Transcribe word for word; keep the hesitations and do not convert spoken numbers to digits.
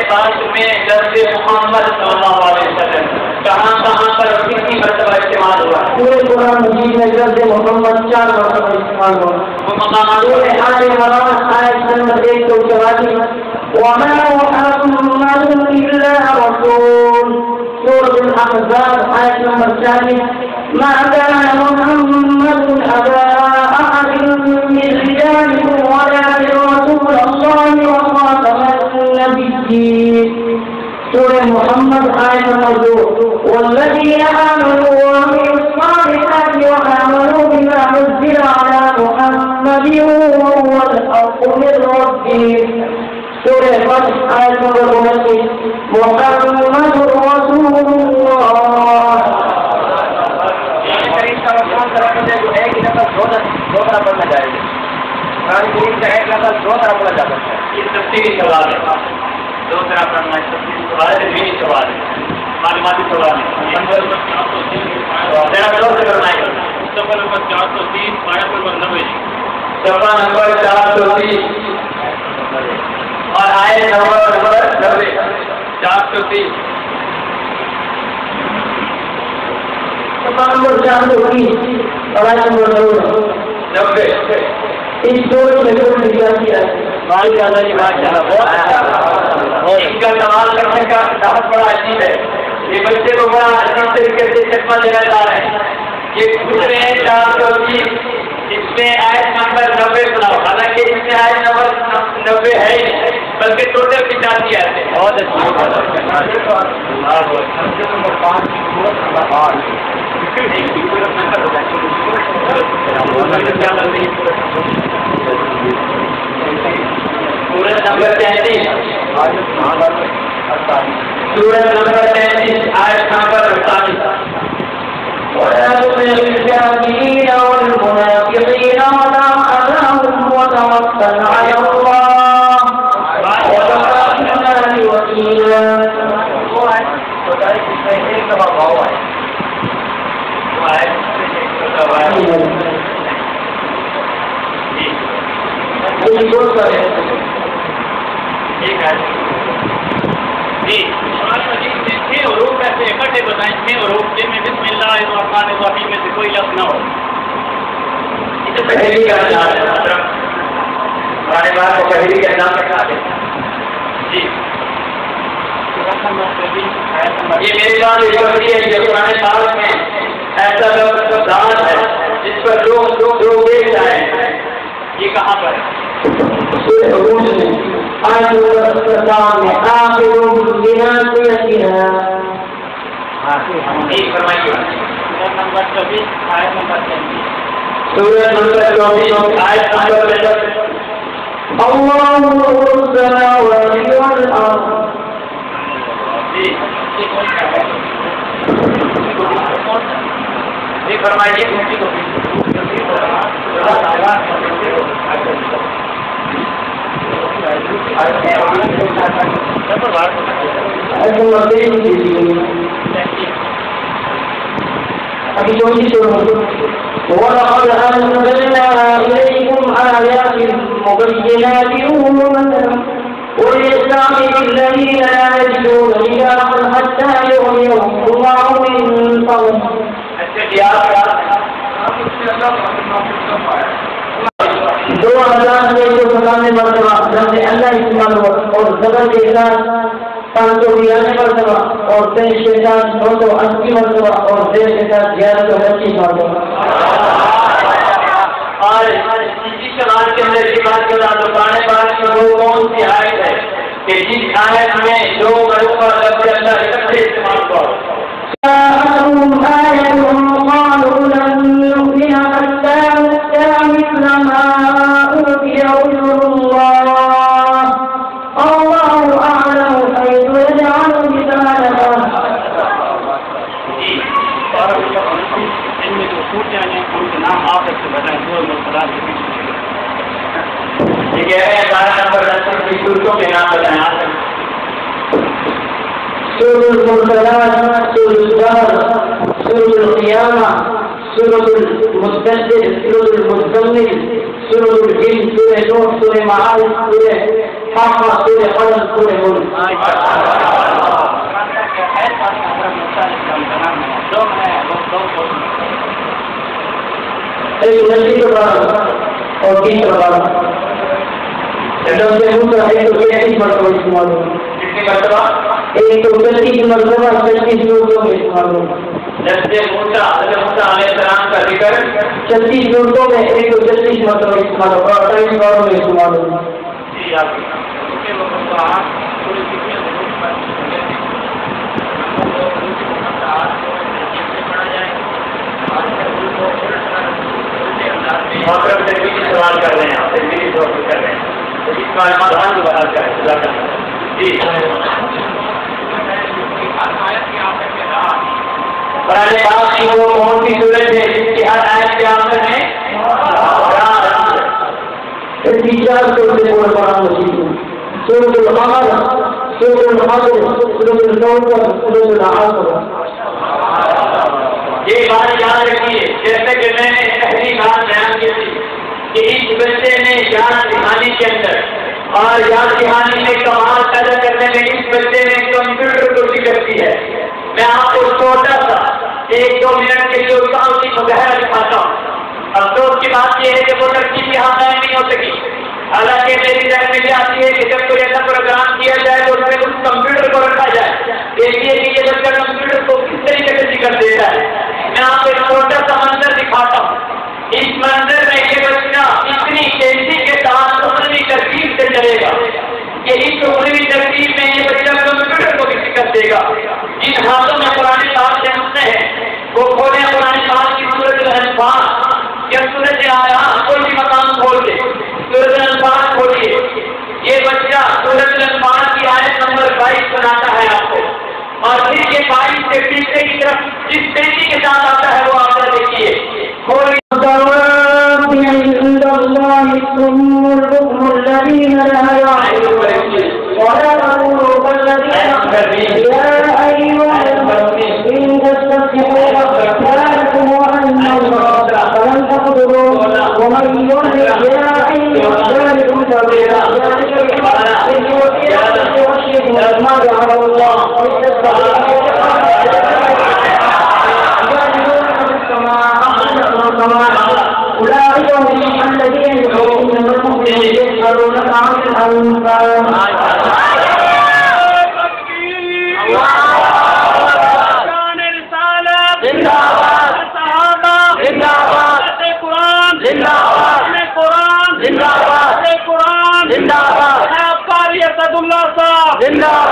پاک میں لفظ محمد صلی اللہ علیہ وسلم کہاں کہاں پر کتنی مرتبہ استعمال ہوا؟ پورے قرآن مجید میں لفظ محمد چار مرتبہ استعمال ہوا. وہ مقامات آل عمران آیت نمبر ایک سو چوالیس وما محمد الا رسول. سورة الأحزاب آية نمبر ثانية ما كان محمد أبا أحد من رجالكم ولكن رسول الله وخاتم النبيين. سورة محمد آية نمبر دو والذين آمنوا وعملوا الصالحات وآمنوا بما نزل على محمد وهو الحق من ربهم. سورة فتح آية نمبر انتیس محمد رسول اللہ. جو ایک ہی لفظ دو دو طرح پڑھنا جائے گا. قرآن کریم کا ایک لفظ دو طرح پڑھا جا سکتا ہے. یہ تفصیلی سوال ہے. دو طرح پڑھنا ہے. تفصیلی سوال ہے. دینی سوال ہے. معلوماتی سوال ہے. ذرا غور سے کرنا ہے. صفحہ نمبر چار سو تین آیت نمبر نبے. صفحہ نمبر چار سو تین اور آیت نمبر نمبر نبے. چار سو تین نمبر چار سو تین اور آیت نمبر نبے. اس دور میں جو نکلا کیا مالی زیادہ کی بات چلا بہت اچھا. اس کا کمال کرنے کا بہت بڑا عجیب ہے. یہ بچے کو بڑا اچھی طریقے سے چشمہ دلایا جا رہا ہے. یہ پوچھ رہے ہیں چار سو تین اس میں آیت نمبر نبے سناؤ. حالانکہ اس میں آیت نمبر نبے ہے ہی نہیں بلکہ ٹوٹل پچاسی آتے ہیں. بہت اچھی سورت نمبر تینتیس سورت نمبر تینتیس آیت نمبر اڑتالیس ولا تطع الكافرين والمنافقين ولا تطعهم وتوكل على الله وكفى بالله وكيلا. چھ حروف ایسے اکٹھے بتائیں. چھ حروف جن میں بسم اللہ الرحمن الرحیم میں سے کوئی لفظ نہ ہو. اسے پہلی کا نام ہے. ہمارے بات کو پہلی کا نام رکھا ہے. جی یہ میرے بات یہ بڑی ہے. یہ پرانے سال میں ایسا لفظ دان ہے جس پر لوگ لوگ لوگ دیکھ جائیں. یہ کہاں پر ہے؟ فرمائیے. نمبر چوبیس آیت نمبر تینتیس. سورۃ نمبر چوبیس آیت نمبر تینتیس. اللہ نور السماوات والارض. جی فرمائیے. وَلَقَدْ أَنزَلْنَا إِلَيْكُمْ آيَاتٍ مُبَيِّنَاتٍ وَلِيَسْتَعْجِلَ الَّذِينَ لَا يَجِدُونَ نِكَاحًا حَتَّى يُغْنِيَهُمُ اللَّهُ مِن فَضْلِهِ. دو ہزار میں جو ستانے مرتبہ رمض اللہ استعمال ہوا اور زبر کے ساتھ پانچ سو بیاسی مرتبہ اور تیئیس کے ساتھ نو سو اسی مرتبہ اور دیر کے ساتھ گیارہ سو پچیس مرتبہ. اور اسی سوال کے اندر یہ بات کرا تو پرانے بات میں وہ کون سی آیت ہے کہ جس آیت میں دو مرتبہ رمض اللہ اکٹھے استعمال ہوا. قالوا لن نؤمن حتى نؤتى مثل ما أوتي رسل الله الله أعلم حيث يجعل رسالته. سورة المرسلات سورة الدهر سورة القيامة سورة المدثر سورة المزمل سورة الجن سورة نوح سورة معارج سورة حقا سورة قلم سورة ملك. ایک نشی زبان اور تین زبان جب سے دوسرا ایک تو پینتیس مرتبہ استعمال ہو کتنی مرتبہ ایک تو پینتیس مرتبہ چھتیس لوگوں میں استعمال ہو جب سے موسیٰ حضرت موسیٰ علیہ السلام کا ذکر چھتیس لوگوں میں ایک تو چھتیس مرتبہ استعمال ہو اور اٹھائیس باروں میں استعمال ہو جی آپ محترم تجویدی سوال کر رہے ہیں تجویدی سوال کر رہے ہیں اس کا سوال جو بنا کر جی قرآن پاک کی وہ کون سی سورت ہے جس کی ہر آیت کے آخر میں تین چار سورت پورا قرآن مجید سورت القمر سورت القدر سورت الکوثر سورت العصر یہ بات یاد رکھیے جیسے کہ میں نے پہلی بات بیان کی تھی کہ اس بچے نے یاد دہانی کے اندر اور یاد دہانی میں کمال پیدا کرنے میں اس بچے نے کمپیوٹر کو ذکر کی ہے. میں آپ کو چھوٹا سا ایک دو منٹ کے لیے اس کا اسی مظاہرہ دکھاتا ہوں. افسوس کی بات یہ ہے کہ وہ لڑکی یہاں قائم نہیں ہو سکی. حالانکہ میری ذہن میں یہ آتی ہے کہ جب کوئی ایسا پروگرام کیا جائے تو اس میں اس کمپیوٹر کو رکھا جائے. دیکھیے کہ یہ بچہ کمپیوٹر کو کس طریقے سے ذکر دیتا ہے. میں آپ کو ایک چھوٹا سا منظر دکھاتا ہوں. اس منظر میں یہ بچہ اتنی تیزی کے ساتھ عمری ترتیب سے چلے گا کہ اس عمری ترتیب میں یہ بچہ کمپیوٹر کو بھی ذکر دے گا. جن ہاتھوں میں قرآن پاک سے مسئلے ہیں وہ کھولے قرآن پاک کی سورۃ الانفال یا سورۃ آیا کوئی بھی مقام کھول دے سورۃ الانفال کھولیے. یہ بچہ سورۃ الانفال کی آیت نمبر بائیس سناتا ہے آپ کو اور پھر یہ بائیس سے پیچھے کی طرف جس تیزی کے ساتھ آتا ہے وہ آپ کا دیکھیے. الذين لا يعلمون ولا تقولوا كالذين يا أيها إن تستفتحوا ذلكم أن الله فلن تقدروا ومن يضلل يا أيها ذلكم سبيلا ما جعل الله أولئك هم الذين يدعون المؤمنين يسألون عن الأنفال. زندہ